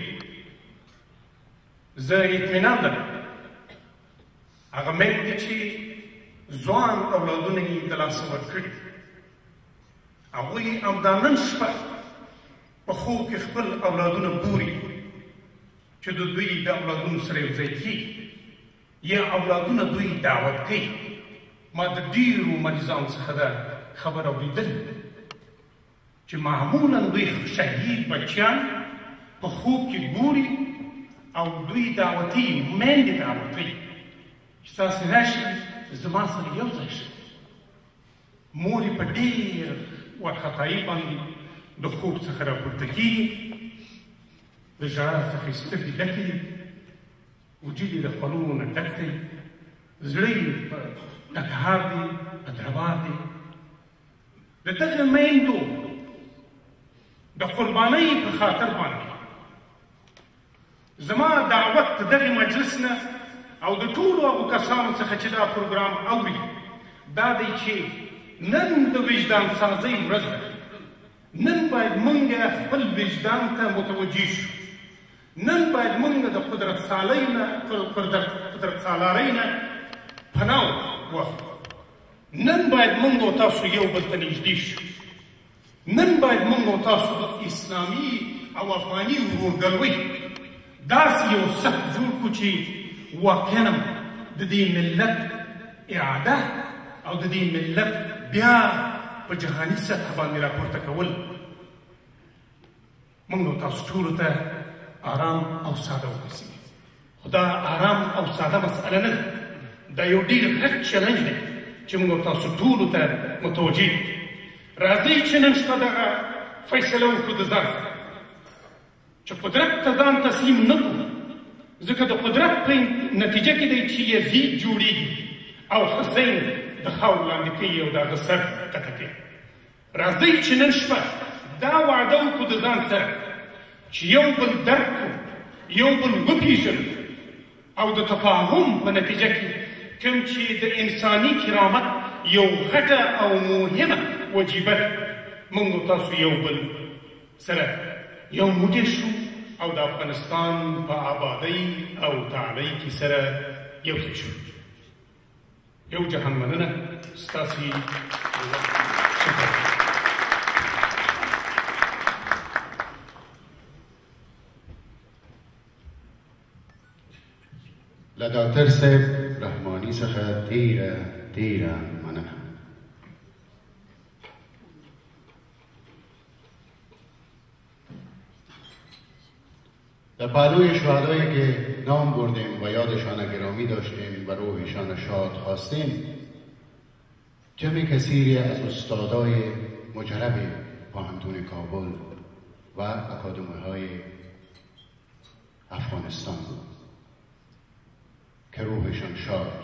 زه اطمینان لرم هغه میندې چې ځوان اولادونه یې د لاسه ورکړي هغوی همدا نن شپه په خوب کې خپل اولادونه ګوري چې د دوی د اولادونو سره یو ځای کېږي یا اولادونه دوی دعوت کوي ما د ډېرو مریضانو څخه دا خبره اورېدلې چې معمولا دوی شهید بچیان په خوب کې ګوري او دوی دعوتي میندې دعوتوي چې تاسې راشئ زما سره یو ځای شئ مور یې په ډېر وارخطایي باندې د خوب څخه راپورته کېږي د ژړا څخه یې سترګې ډکې دي وجود یې د خولو نه ډک دی زړه یې په ټکهار دی په دربار دی د دغه میندو د قربانۍ په خاطر باندې زما دعوت دغه مجلس نه او د ټولو هغو کسانو څخه چې دا پروګرام اوري دا دی چې نن د وجدان سازۍ ورځ ده. نن باید موږ خپل وجدان ته متوجه شو. نن باید موږ د قدرت سالۍ نه قدرت سالارۍ نه پناه واخلو. نن باید موږ او تاسو یو بل ته نږدې شو. نن باید موږ او تاسو د اسلامي او افغاني ورورګلوۍ داسې یو سخت جوړ کړو چې واقعا د دې ملت اعاده او د دې ملت بیا په جهاني سطح باندې راپورته کول موږ او تاسو ټولو ته آرام او ساده وګرځي. خو دا آرام او ساده مسأله نه ده، دا یو ډېر غټ چلنج دی چې موږ او تاسو ټولو ته متوجه دي. راځئ چې نن شپه دغه فیصله وکړو د ځان سره چې قدرت ته ځان تسلیم نه کړو، ځکه د قدرت په نتیجه کې دی چې یزید جوړېږي او حسین د خاورو لاندې کوي او د هغه سر قطع کوي. راځئ چې نن شپه دا وعده وکړو د ځان سره چې یو بل درک کړو، یو بل وپېژنو او د تفاهم په نتیجه کې کوم چې د انساني کرامت یو غټه او مهمه وجیبه ده موږ او تاسو یو بل سره یو موټی شو او د افغانستان په آبادۍ او تعالی کې سره یو ځای شو. یو جهان مننه ستاسې شکر. له ډاکټر صاحب رحماني څخه ډېره ډېره مننه. در پهلوی شهدایی که نام بردیم و یادشان گرامی داشتیم و روحشان شاد خواستیم، جمع کثیری از استادای مجرب پوهنتون کابل و اکادمی‌های افغانستان بود که روحشان شاد.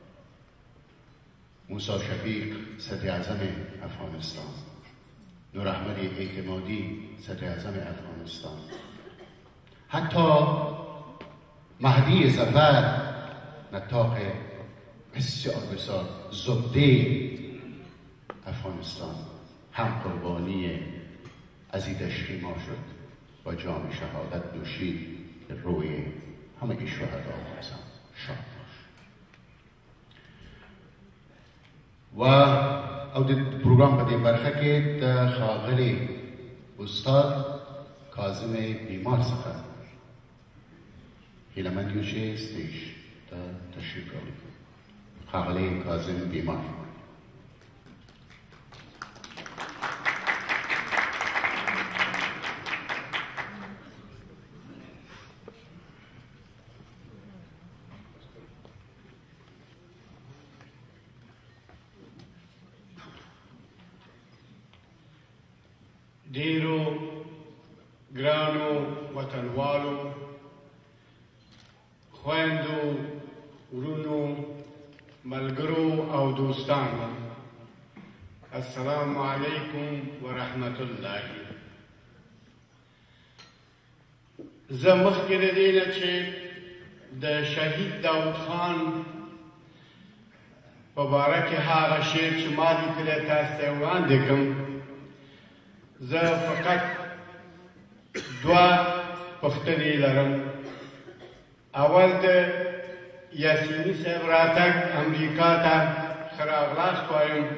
موسی شفیق صدر اعظم افغانستان، نور احمد اعتمادی صدر اعظم افغانستان، حتی مهدی ظفر نطاق بسیار بسیار زبده افغانستان هم قربانی عزیدشی ما شد و جام شهادت دوشید روی همه شهدا بازم شاد باش. و او د پروګرام په دې برخه کې د ښاغلي استاد کاظم بیمار څخه هیلهمند یو چې ستیج ته تشریف راوړي. ښاغلی کاظم بیمار. ډیرو ګرانو وطنوالو، خویندو، ورونو، ملګرو او دوستانو، السلام علیکم ورحمت الله. زه مخکې د دې نه چې د شهید داود خان په باره کې هغه شعر چې ما لیکلی تاسو ته وړاندې کړم، زه فقط دوه پوښتنې لرم. اول د یاسیني صاحب راتګ امریکا ته ښه راغلاست وایم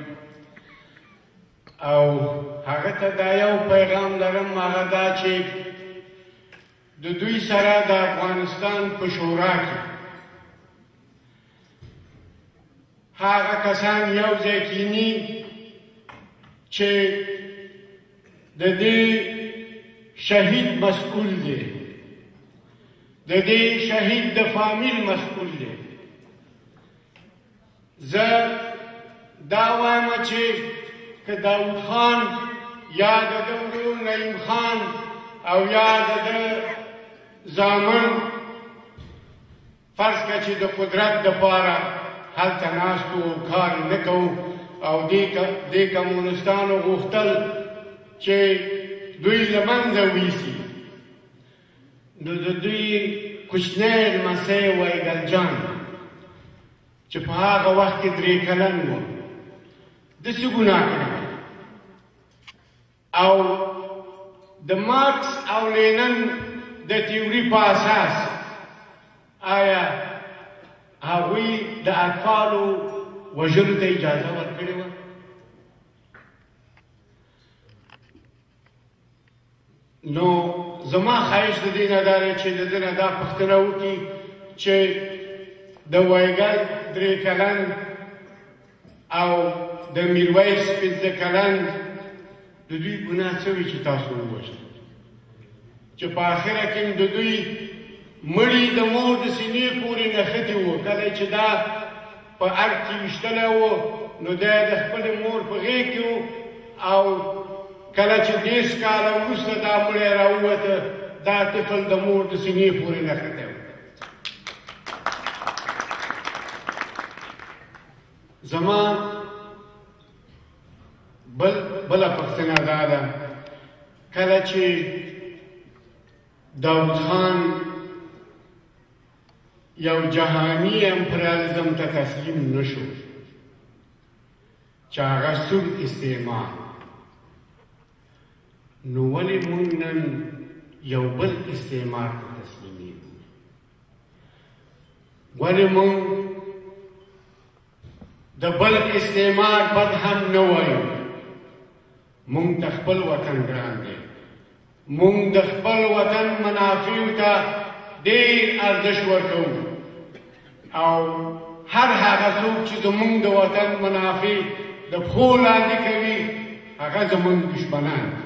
او هغه ته دا یو پیغام لرم، هغه دا چې د دوی سره د افغانستان په شورا کې هغه کسان یو ځای کیني چې د دې شهید مسئول دی، د دې شهید د فامیل مسئول دی. زه دا وایم چې که داود خان یا د ده ورور نعیم خان او یا د ده زامن فرض کړه چې د قدرت دپاره هلته ناست وو او کار یې نه کوو او دې کمونستانو غوښتل چې دوی له منځه ویسي، نو د دوی کوچنی لمسی وایګل جان چې په هغه وخت کې درې کلن و داسې ګناه کړې او د مارکس او لینن د تیوري په اساس آیا هغوی د اطفالو وژلو ته اجازه ورکړې وه؟ نو زما خواهش د دې نه دا دی چې د ده نه دا پوښتنه وکړي چې د وایګل درې کلن او د میرویس پنځه کلن د دوی ګناه څه وي چې تاسو ووژنئ چې په آخره کې د دوی مړي د مور د سینې پورې نښتي وو کله چې دا په ارګ کې ویشتلی وو نو دا د خپلې مور په غېږ کې و او کله چې دېرش کاله وروسته دا مړی راووته دا طفل د مور د سینې پورې نښتی و. زما بل بله پوښتنه دا ده کله چې داود خان یو جهاني امپریالیزم ته تسلیم نشو چې هغه سور استعمار نو ولې موږ نن یو بل استعمار ته تسلیمیږو؟ ولې موږ د بل استعمار بد هم نه وایو؟ موږ ته خپل وطن ګران دی، موږ د خپل وطن منافعو ته ډېر ارزښت ورکوو او هر هغه څوک چې زموږ د وطن منافع د پښو لاندې کوي هغه زموږ دشمنان دي.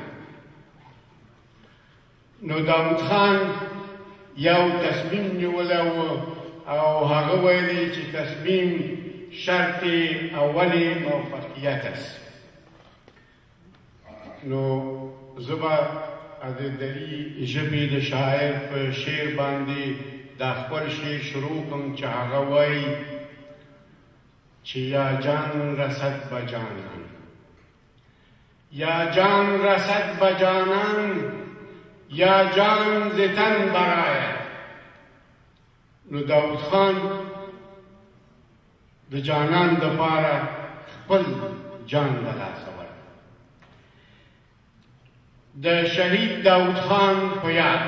نو داود خان یو تصمیم نیولی و او هغه ویلي چې تصمیم شرط اولې موفقیت است. نو زه به د دري ژبې د شاعر په شعر باندې دا خپل شعر شروع کړم چې هغه وایي چې یا جان رسد به جانان، یا جان رسد به جانان، یا جان ز تن برآید. نو داود خان د جانان دپاره خپل جان د لاسه ورکړ. د شهید داود خان په یاد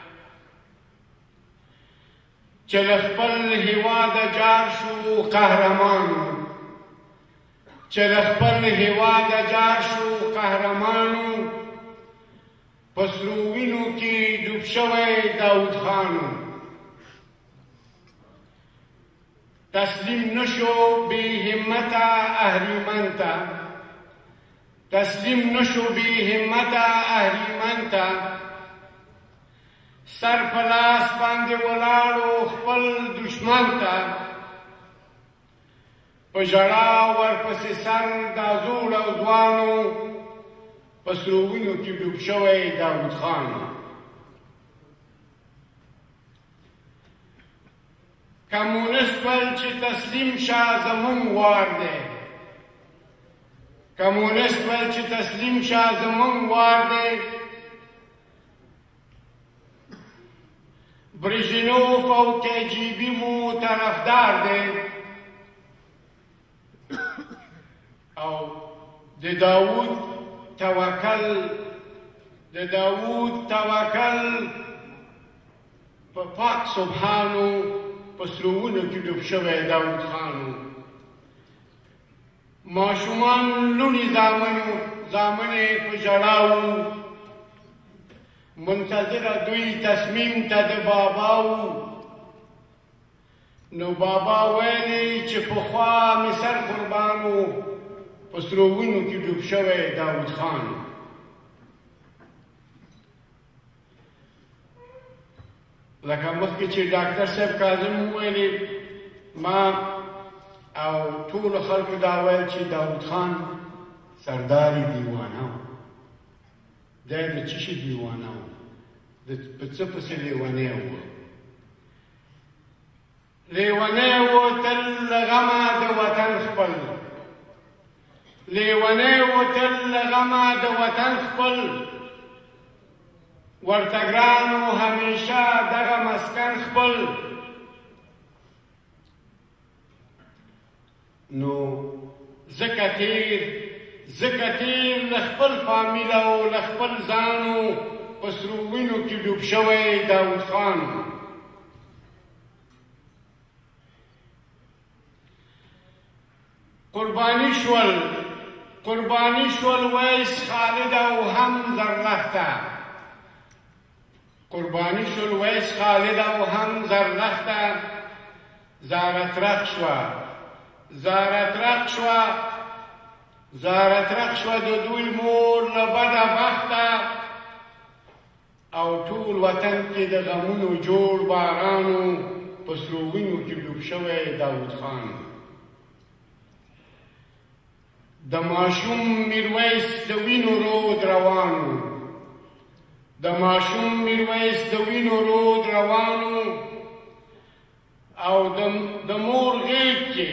چې له خپل هېواده جار شو قهرمان، چې له خپل هېواده جار شو قهرمانو، په سرو وینو کې ډوب شوی داود خانو. تسلیم نشو بی همتا اهریمن ته، تسلیم نشو بی همتا اهریمن ته، سر په لاس باندې ولاړو خپل دشمن ته، په ژړا ورپسې سر دا زوړ او ځوانو، په سرو وینو کې ډوب شوی داود خان. کمونست ول چې تسلیم شه زموږ وار دی، کمونست ول چې تسلیم شه زموږ وار دی، بریژنوف او کجیبي مو طرفدار دی او د داود توکل د داود توکل په پاک سبحانو په سرو کې ډوب شوی داود خانو. ماشومان لوڼي زامنو زامنې په ژړاو، منتظره دوی تصمیم ته د باباو. نو بابا ویلي چې پخوا مې سر قربانو، په سرو وینو کې ډوب شوی داود خان. لکه مخکې چې ډاکټر صاحب کاظم وویلې ما او ټولو خلکو دا ویل چې داود خان سرداري دیوانه و. دی د څه شي دیوانه و؟ په څه پسې لیونی و؟ لیونی و تل له غمه د وطن خپل، لیونی و تل له غمه د وطن خپل، ورته ګرانو همیشه دغه مسکن خپل نو ځکه تیر ځکه تیر له خپل فامیل او له خپل ځانو په سرو وینو کې ډوب شوی داود خان قربانی شول قربانی شول ویس خالد او هم زرلخته قربانی شول ویس خالد او هم زرلخته زارترخ شوه زارترخ شوه زارترخ شوه د دوی مور له بده بخته او ټول وطن کې د غمونو جوړ بارانو په سرو وینو کې ډوب شوی داود خان د ماشوم میرویس د وینو رود روانو د ماشوم میرویس د وینو رود روانو او د مور غیږ کې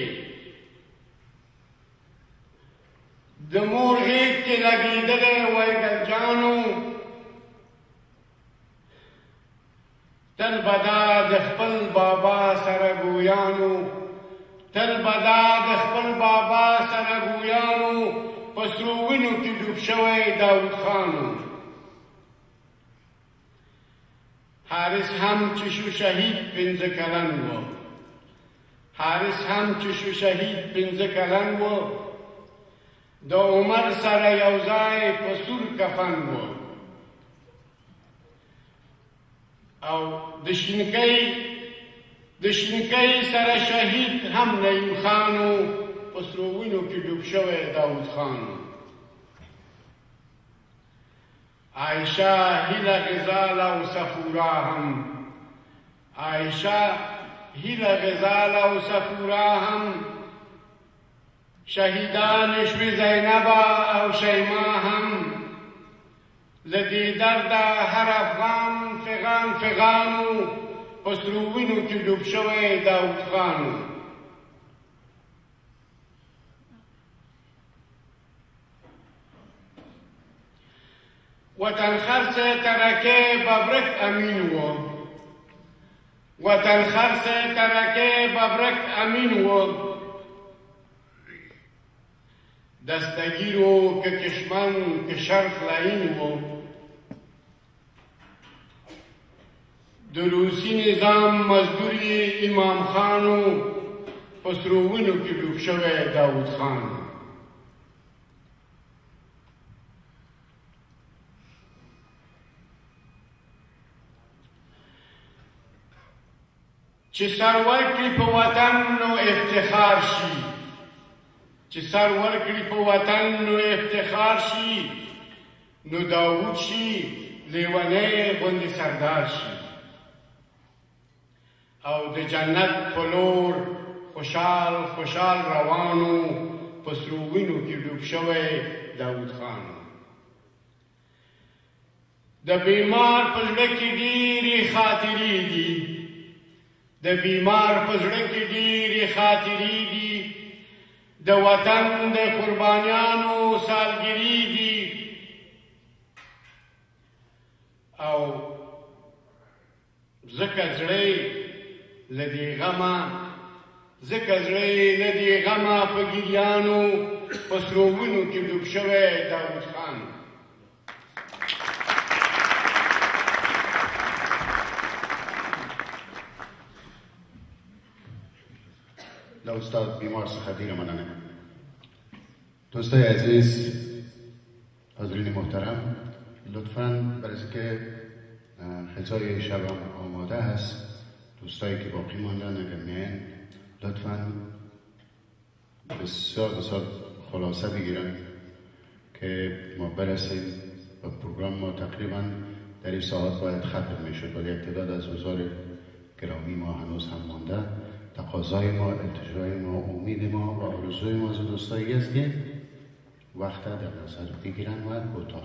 د مور غیږ کې لګېدلی وای ګلجانو تل به دا د خپل بابا سره ګویانو تل به دا د خپل بابا سره ګویانو په سرو وینو کې ډوب شوی داود خانو حارس هم چې شو شهید پنځه کلن و حارس هم چې شو شهید پنځه کلن و د عمر سره یو ځای په سور کفن و او د شینکۍ د شینکۍ سره شهید هم نعیم خانو په سرو وینو کې ډوب شوی داود خانو عایشه هیله غزال او صفورا هم عایشه هیله غزال او صفورا هم شهیدان شوی زینب او شیما هم له دې درده هر افغان فغان فغانو په سرو وینو کې ډوب شوی داود خانو وطن خرڅ ترکې ببرک امین و وطن خرڅ ترکې ببرک امین و دستگیرو که کشمن که شرف لعین و د روسی نظام مزدوری امام خانو په سرو وینو کې ډوب شوی داود خان چې سر ورکړي په وطن نو افتخار شي چې سر ورکړي په وطن نو افتخار شي نو داود شي لیونی غوندې سردار شي او د جنت په لور خوشحال خوشحال روانو په سرو وینو کې ډوب شوی داود خان د بیمار په زړه کې ډېرې خاطرې دي د بیمار په زړه کې ډېرې خاطرې دي د وطن د قربانیانو سالګرې دي او ځکه زړه له دې غمه ځکه زړه له دې غمه په ګریانو په سرو وینو کې ډوب شوی داود خان له استاد بیمار څخه ډېره مننه دوستای عزیز حاضرین محترم لطفاً برای اینکه غذای شبم آماده است دوستایی که باقی ماندن اگر میان لطفاً بسیار بسیار خلاصه بگیرن که ما برسیم و پروگرام ما تقریباً در این ساعت باید ختم میشد ولی یک تعداد از حضار گرامی ما هنوز هم مانده تقاضای ما التجای ما امید ما و آرزوی ما از دوستایی است که وقت در نظر بگیرن و کوتاه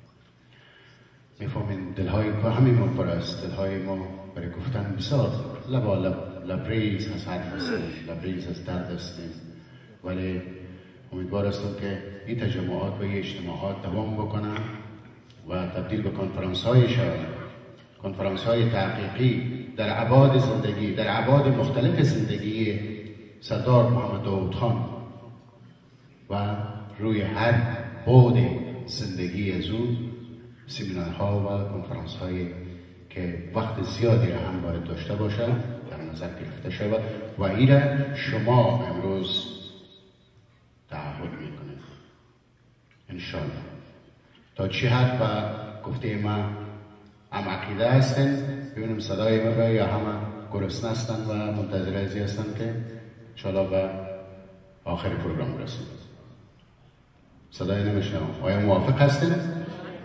میفهمین دلهای ما همین ما پر است دلهای ما برای گفتن بسیار لبا لب لبریز از حرف هستیم لبریز از درد هستیم ولی امیدوار هستم که این تجمعات و این اجتماعات دوام بکنن و و تبدیل به کنفرانس های شود، کنفرانس های تحقیقی در ابعاد زندگی، در ابعاد مختلف زندگی سردار محمد داود خان و روی هر بعد زندگی از او سمینارها و کنفرانس هایی که وقت زیادی را هم باید داشته باشد در نظر گرفته شود و این را شما امروز تعهد میکنید انشاءالله. تا چه حد و گفته ما هم عقیده هستن، ببینیم صدای ما را، یا همه گرسنه هستن و منتظر ازی هستن که انشاءالله به آخر پروگرام رسیم. صدای نمیشنم. آیا موافق هستین؟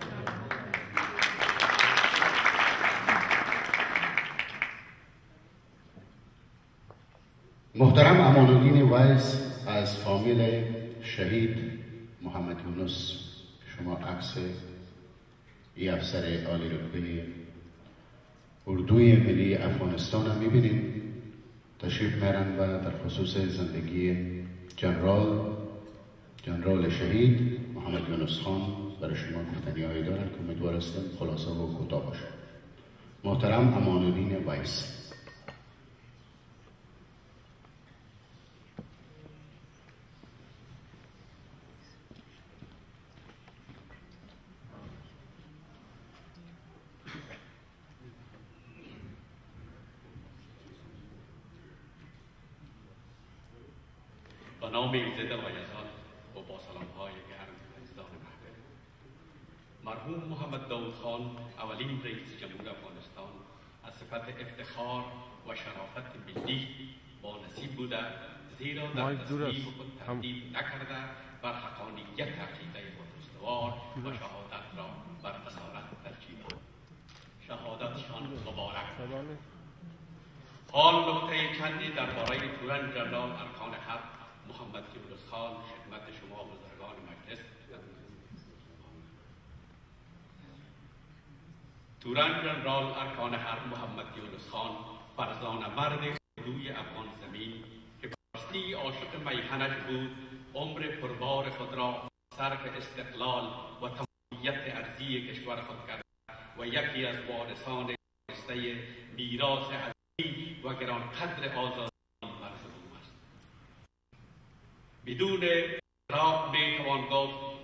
محترم امان‌الدین ویس از فامیل شهید محمد یونس، شما عکس ای افسر عالی رتبه اردوی ملی افغانستان هم میبینید. تشریف میرن و در خصوص زندگی جنرال جنرال شهید محمد یونس خان برای شما گفتنی هایی دارن که امیدوار هستم خلاصه و کوتاه باشه. محترم امان‌الدین ویس. به نام ایزد و یزدان و با سلام های گرم عزیزان محترم، مرحوم محمد داود خان اولین رئیس جمهور افغانستان از صفت افتخار و شرافت ملی با نصیب بوده، زیرا در تصمیم خود تردید نکرده بر حقانیت عقیده خود استوار و شهادت را بر اصالت ترجیح داد. شهادتشان مبارک. حال نکته چندی درباره تورن جنرال ارکان حرب محمد یونس خان خدمت شما بزرگان مجلس. تورن جنرال ارکان حرب محمد یونس خان فرزانه مرد روی افغان زمین که باستی عاشق میهنش بود، عمر پربار خود را صرف استقلال و تمامیت ارضی کشور خود کرد و یکی از وارثان شایسته میراث عظیم و گرانقدر آزادی مرز است. بدون اعتراف میتوان گفت